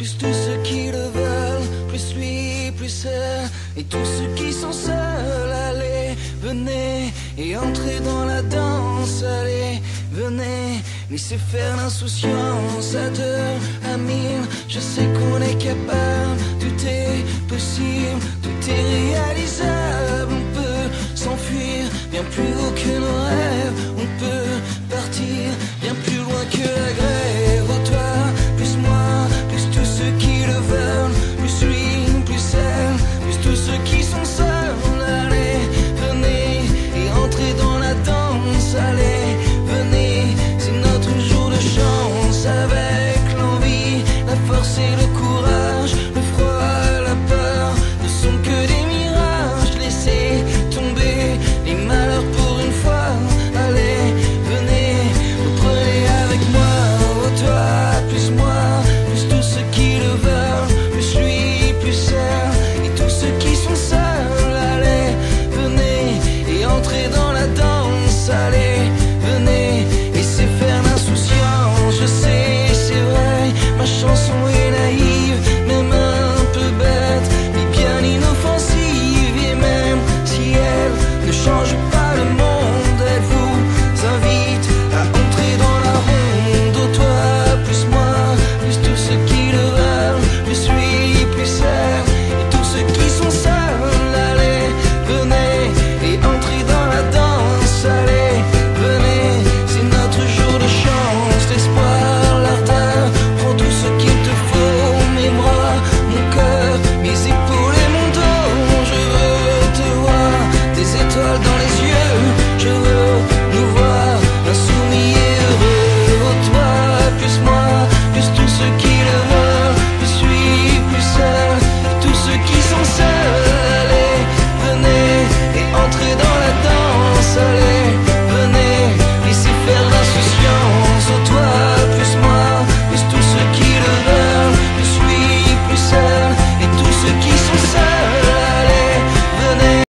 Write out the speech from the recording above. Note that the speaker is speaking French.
plus tous ceux qui le veulent, plus lui, plus elle, et tous ceux qui sont seuls, allez, venez, et entrez dans la danse, allez, venez, laissez faire l'insouciance à deux, à mille, je sais qu'on est capable, tout est possible, tout est réalisable, on peut s'enfuir bien plus haut que nos